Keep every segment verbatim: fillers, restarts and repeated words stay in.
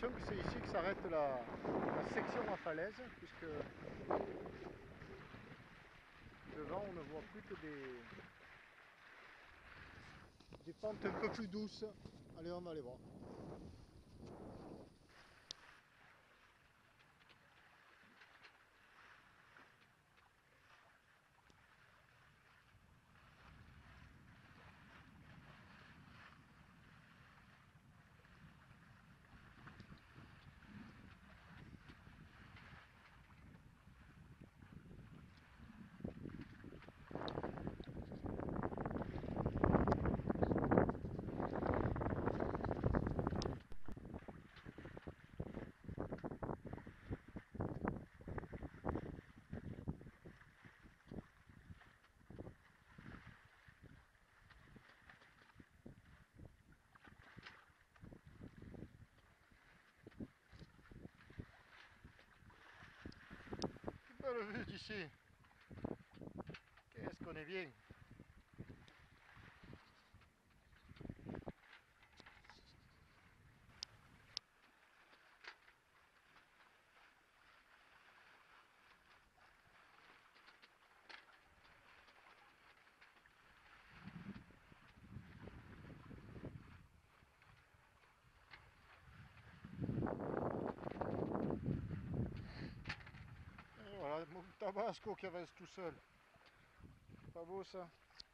l'impression que c'est ici que s'arrête la, la section à falaise, puisque devant on ne voit plus que des, des pentes un peu plus douces. Allez, on va aller voir. Belle vue d'ici. Qu'est-ce qu'on est bien. Et voilà, mon tabasco qui avance tout seul. Pas beau ça?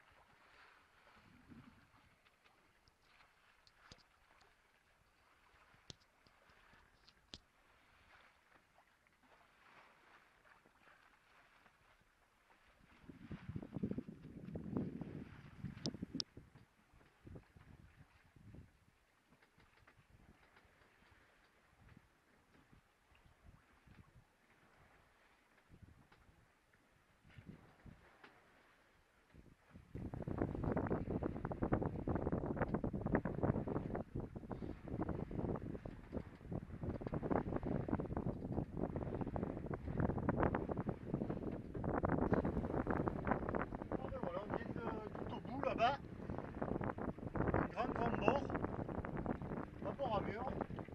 Là-bas, un grand grand bord, un bord à mur.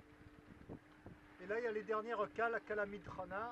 Et là il y a les dernières cales à Calamidrana.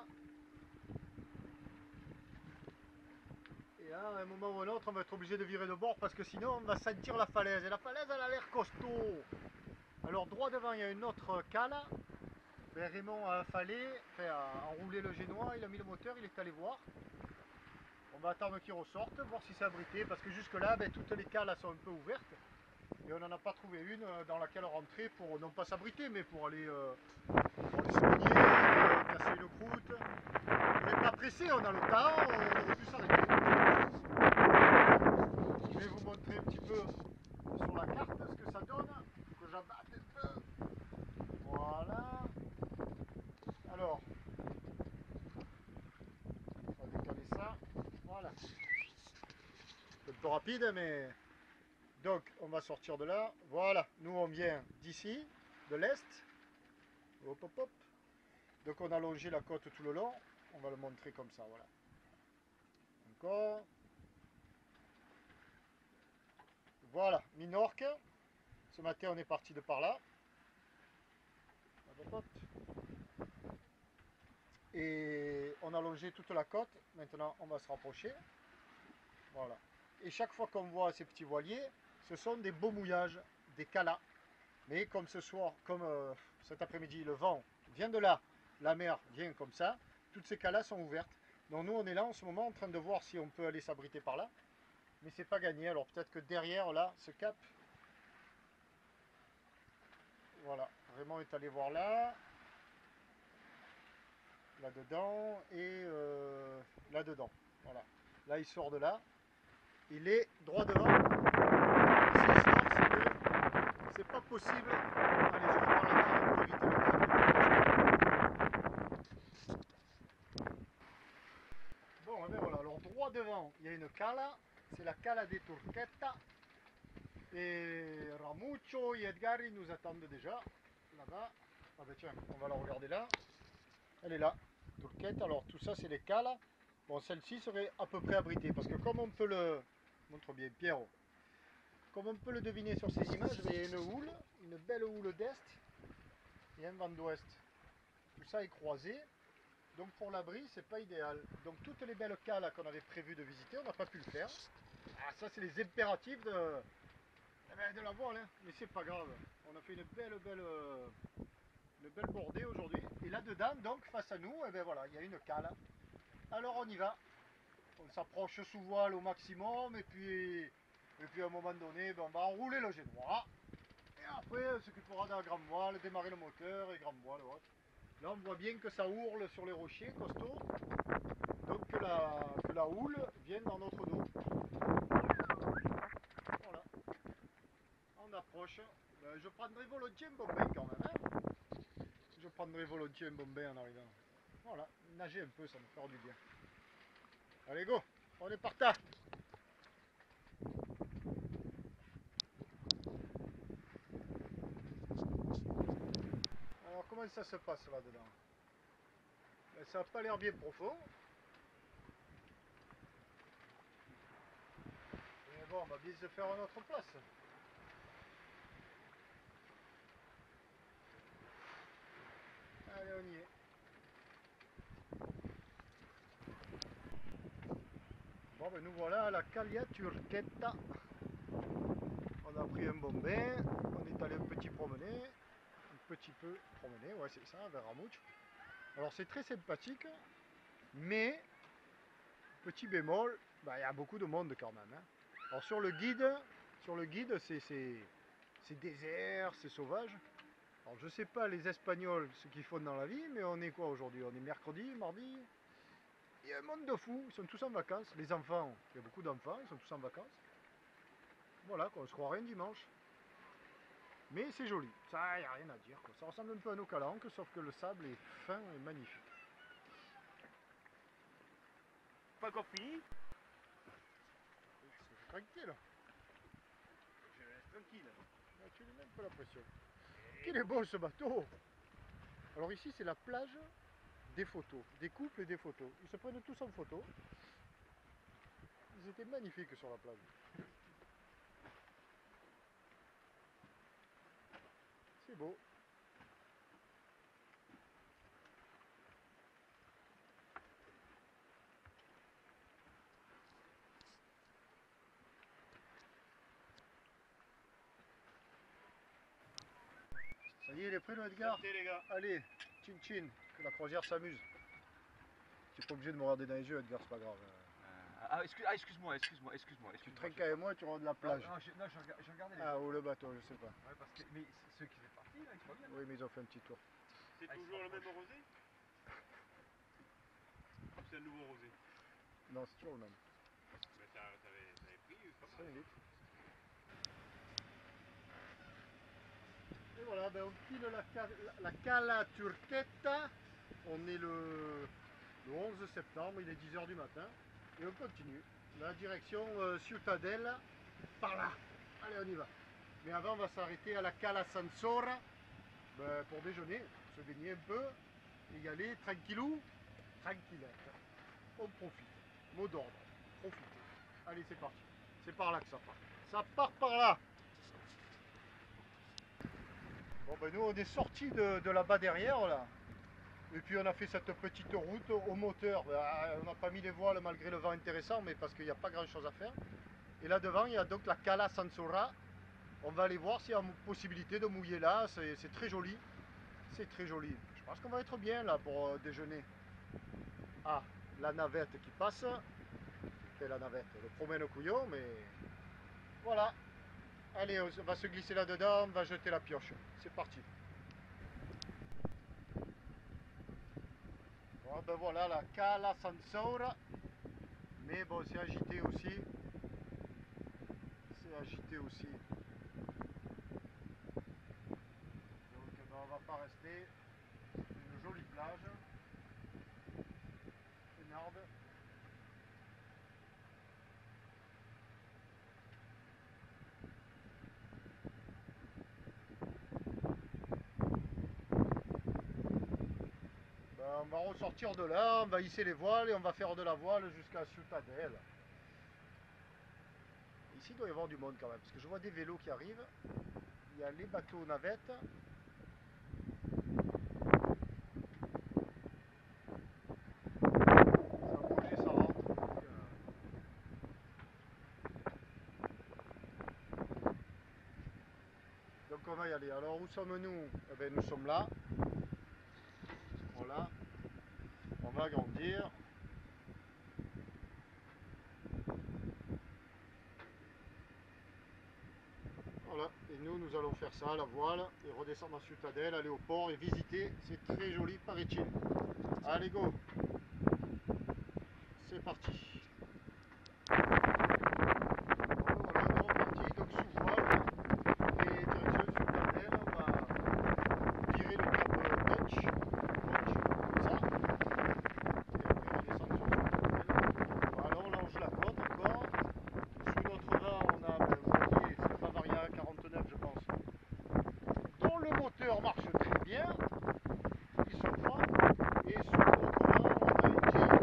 Et là, à un moment ou un autre, on va être obligé de virer de bord parce que sinon on va sentir la falaise. Et la falaise elle a l'air costaud. Alors droit devant il y a une autre cale. Ben, Raymond a affalé, enfin, a enroulé le génois, il a mis le moteur, il est allé voir. On va attendre qu'il ressorte, voir si c'est abrité, parce que jusque là, ben, toutes les cales sont un peu ouvertes. Et on n'en a pas trouvé une dans laquelle rentrer pour non pas s'abriter, mais pour aller, euh, pour aller se baigner, euh, casser une croûte. On n'est pas pressé, on a le temps, on aurait pu s'arrêter. Je vais vous montrer un petit peu sur la carte ce que ça donne, que j'abatte un peu. Voilà. Alors, on va décaler ça. Voilà. C'est un peu rapide, mais... Donc, on va sortir de là. Voilà, nous on vient d'ici, de l'est. Hop, hop, hop. Donc on a longé la côte tout le long. On va le montrer comme ça, voilà. Encore. Voilà, Minorque. Ce matin, on est parti de par là. Hop, hop, hop. Et on a longé toute la côte. Maintenant, on va se rapprocher. Voilà. Et chaque fois qu'on voit ces petits voiliers, ce sont des beaux mouillages, des calas. Mais comme ce soir, comme euh, cet après-midi, le vent vient de là, la mer vient comme ça, toutes ces calas sont ouvertes. Donc nous, on est là en ce moment en train de voir si on peut aller s'abriter par là. Mais c'est pas gagné. Alors peut-être que derrière, là, ce cap, voilà, Raymond est allé voir là, là-dedans et euh, là-dedans. Voilà. Là, il sort de là. Il est droit devant. S'il sort, c'est que c'est pas possible. Allez, je vais prendre la main pour éviter le câble. Bon, et bien voilà. Alors, droit devant, il y a une cala. C'est la cala des Turquetta. Et Ramuccio et Edgar, ils nous attendent déjà. Là-bas. Ah ben tiens, on va la regarder là. Elle est là. Turquetta. Alors, tout ça, c'est les cales. Bon, celle-ci serait à peu près abritée. Parce que comme on peut le... Montre bien, Pierrot. Comme on peut le deviner sur ces images, il y a une houle, une belle houle d'est. et un vent d'ouest. Tout ça est croisé. Donc pour l'abri, c'est pas idéal. Donc toutes les belles cales qu'on avait prévu de visiter, on n'a pas pu le faire. Ah, ça c'est les impératifs de, eh ben, de la voile, hein. Mais c'est pas grave. On a fait une belle, belle, une belle bordée aujourd'hui. Et là-dedans, donc face à nous, eh ben voilà, il y a une cale. Alors on y va. On s'approche sous voile au maximum et puis, et puis à un moment donné, ben, on va enrouler le jet droit. Et après, on s'occupera de la grande voile, démarrer le moteur et grande voile. Ouais. Là, on voit bien que ça ourle sur les rochers costauds. Donc que la, que la houle vienne dans notre dos. Voilà. On approche. Ben, je prendrai volontiers un bombay quand même. Hein, je prendrai volontiers un bombay en arrivant. Voilà. Nager un peu, ça me fera du bien. Allez, go. On est partant. Alors, comment ça se passe là-dedans? Ben, ça n'a pas l'air bien profond. Mais bon, on va bien se faire à notre place. Allez, on y est. Bon, ben nous voilà à la Calia Turquetta. On a pris un bon bain, on est allé un petit promener, un petit peu promener, ouais c'est ça, vers Ramouch. Alors c'est très sympathique, mais, petit bémol, bah, il y a beaucoup de monde quand même. Hein. Alors sur le guide, sur le guide c'est désert, c'est sauvage. Alors je sais pas les Espagnols ce qu'ils font dans la vie, mais on est quoi aujourd'hui? On est mercredi, mardi. Il y a un monde de fous, ils sont tous en vacances. Les enfants, il y a beaucoup d'enfants, ils sont tous en vacances. Voilà, quoi, on se croirait un dimanche. Mais c'est joli, ça, il n'y a rien à dire. Quoi. Ça ressemble un peu à nos calanques, sauf que le sable est fin et magnifique. Pas encore fini? C'est tranquille. Je laisse tranquille. Ah, tu n'as même pas la pression. Qu'il est beau ce bateau! Alors ici c'est la plage des photos, des couples et des photos. Ils se prennent tous en photo. Ils étaient magnifiques sur la plage. C'est beau. Ça y est, il est prêt le Edgar? Santé les gars. Allez, chin chin, que la croisière s'amuse. Tu n'es pas obligé de me regarder dans les yeux Edgar, c'est pas grave. Euh, ah, excuse, ah, excuse-moi, excuse-moi, excuse-moi. Tu Excuse trinques avec moi et tu regardes la plage. Non, non, je, non, je regardais, je regardais les Ah, ou le bateau, je sais pas. Ouais, parce que, mais ceux qui étaient partis, là, ils sont pas bien. Oui, mais ils ont fait un petit tour. C'est Ah, toujours le il se même rosé? Ou c'est un nouveau rosé? Non, c'est toujours le même. Mais t'avais t'avais pris pas cinq mal. litres. Et voilà, ben on file la, ca- la Cala Turquetta. On est le, le onze septembre, il est dix heures du matin. Et on continue. La direction euh, Ciutadella, par là. Allez, on y va. Mais avant, on va s'arrêter à la Cala Sansora ben, pour déjeuner, se baigner un peu et y aller tranquillou, tranquillette. On profite. Mot d'ordre. Profitez. Allez, c'est parti. C'est par là que ça part. Ça part par là. Bon ben nous on est sortis de, de là-bas derrière là. Et puis on a fait cette petite route au moteur. Ben, on n'a pas mis les voiles malgré le vent intéressant, mais parce qu'il n'y a pas grand chose à faire. Et là devant il y a donc la Cala Sansora. On va aller voir s'il y a possibilité de mouiller là, c'est très joli. C'est très joli. Je pense qu'on va être bien là pour euh, déjeuner. Ah, la navette qui passe. C'est la navette, le promène au couillon, mais voilà. Allez, on va se glisser là-dedans, on va jeter la pioche. C'est parti. Bon, ben voilà la Cala Sansora. Mais bon, c'est agité aussi. C'est agité aussi. Donc ben, on va pas rester. Une jolie plage. Énarde. Ben, on va ressortir de là, on va hisser les voiles et on va faire de la voile jusqu'à Ciutadella. Ici il doit y avoir du monde quand même, parce que je vois des vélos qui arrivent. Il y a les bateaux navettes. aller. Alors où sommes-nous? Eh bien, nous sommes là. Voilà. On va agrandir. Voilà. Et nous, nous allons faire ça, la voile, et redescendre à Ciutadelle, aller au port et visiter. C'est très joli, paraît-il. Allez, go! C'est parti. Voilà, on est reparti, donc sous voile, et direction Ciutadelle, on va virer le cap Dutch, Dutch, comme ça, et après redescendre sur Ciutadelle. Voilà, on longe la côte encore. Sous notre vent, on a, ben, vous voyez, c'est le Bavaria quarante-neuf, je pense, dont le moteur marche très bien, ils sont trois, et sous notre vent, on a une G.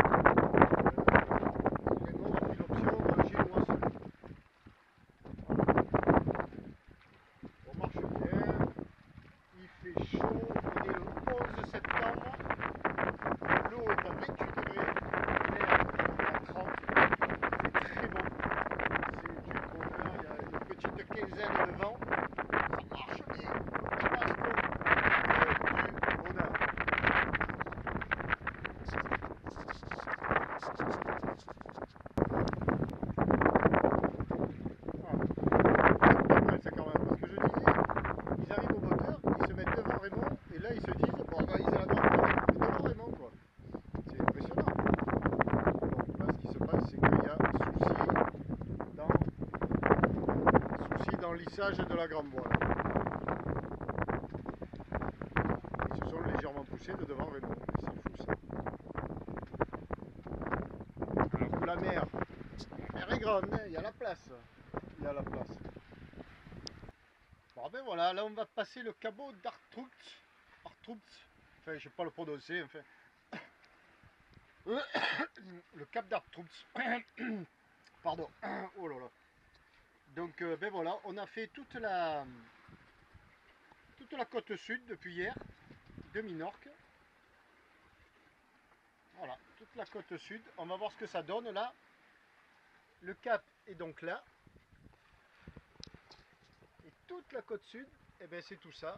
On marche bien, il fait chaud, on est le onze septembre, l'eau est à vingt-huit degrés, l'air est à trente, c'est très bon, c'est du bonheur, il y a une petite quinzaine de vent, ça marche bien, baston, que du bonheur. C'est quand même, parce que je disais, ils arrivent au moteur, ils se mettent devant Raymond, et là ils se disent, bon, on va utiliser la grande voile, mais devant Raymond, quoi. C'est impressionnant. Donc là, ce qui se passe, c'est qu'il y a souci dans, souci dans le lissage de la grande voile. Ils se sont légèrement poussés de devant Raymond, c'est fou ça. Alors que la mer, la mer est grande, hein, il y a la place. Il y a la place. Bon ben voilà, là on va passer le cabot d'Artrout. Artrout, enfin je sais pas le prononcer, enfin. Le cap d'Artrout. Pardon. Oh là là. Donc euh, ben voilà, on a fait toute la toute la côte sud depuis hier, de Minorque. Voilà, toute la côte sud. On va voir ce que ça donne là. Le cap est donc là. Et toute la côte sud, et ben c'est tout ça.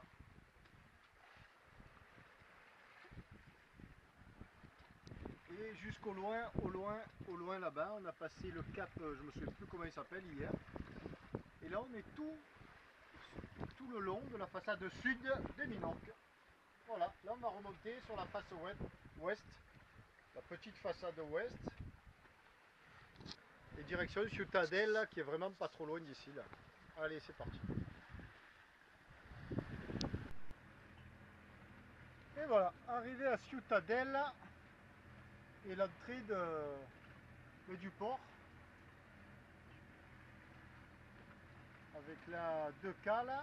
Et jusqu'au loin, au loin, au loin là-bas, on a passé le cap, je me souviens plus comment il s'appelle hier. Et là on est tout, tout le long de la façade sud de Minorque. Voilà, là on va remonter sur la face ouest, la petite façade ouest. Et direction Ciutadelle, qui est vraiment pas trop loin d'ici là. Allez, c'est parti. Et voilà, arrivé à Ciutadelle et l'entrée de, du port. Avec la deux K là.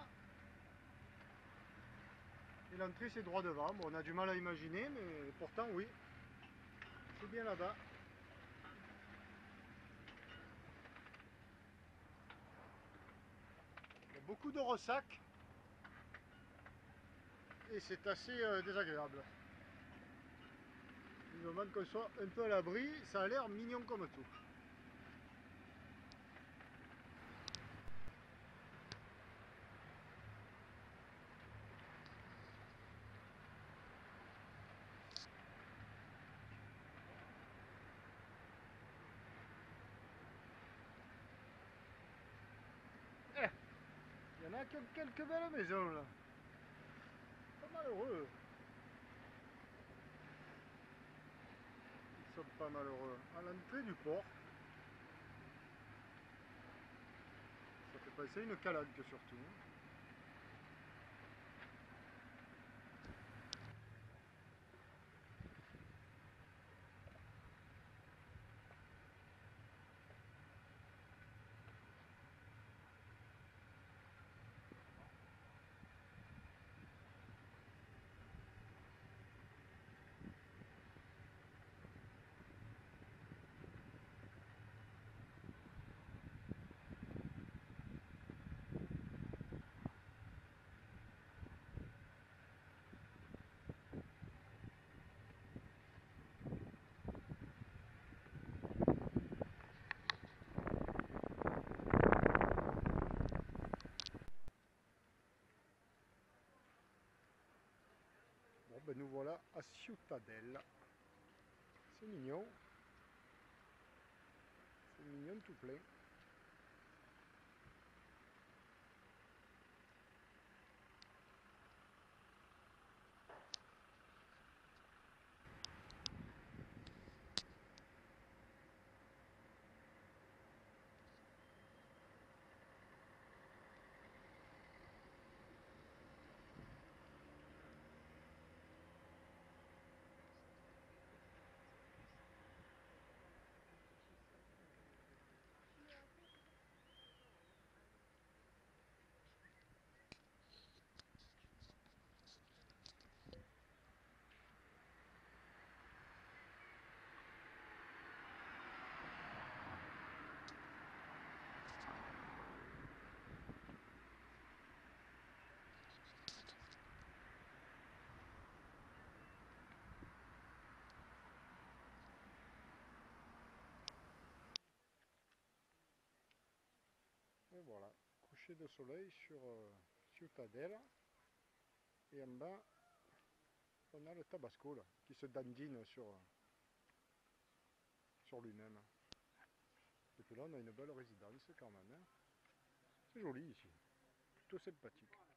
Et l'entrée c'est droit devant. Bon, on a du mal à imaginer, mais pourtant oui. C'est bien là-bas. Il y a beaucoup de ressac. Et c'est assez euh, désagréable. Il demande qu'on soit un peu à l'abri, ça a l'air mignon comme tout. Eh, il y en a quelques belles maisons là. Pas malheureux. Ils sont pas malheureux. À l'entrée du port. Ça fait passer une calanque surtout. à Ciutadella. C'est mignon. C'est mignon tout plein. Et voilà, coucher de soleil sur euh, Ciutadella. Et en bas, on a le Tabasco là, qui se dandine sur, sur lui-même. Et puis là, on a une belle résidence quand même. Hein. C'est joli ici, plutôt sympathique.